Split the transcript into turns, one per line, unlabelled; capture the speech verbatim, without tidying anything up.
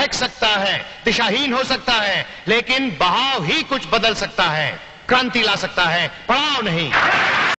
बहक सकता है, दिशाहीन हो सकता है, लेकिन बहाव ही कुछ बदल सकता है, क्रांति ला सकता है, पड़ाव नहीं।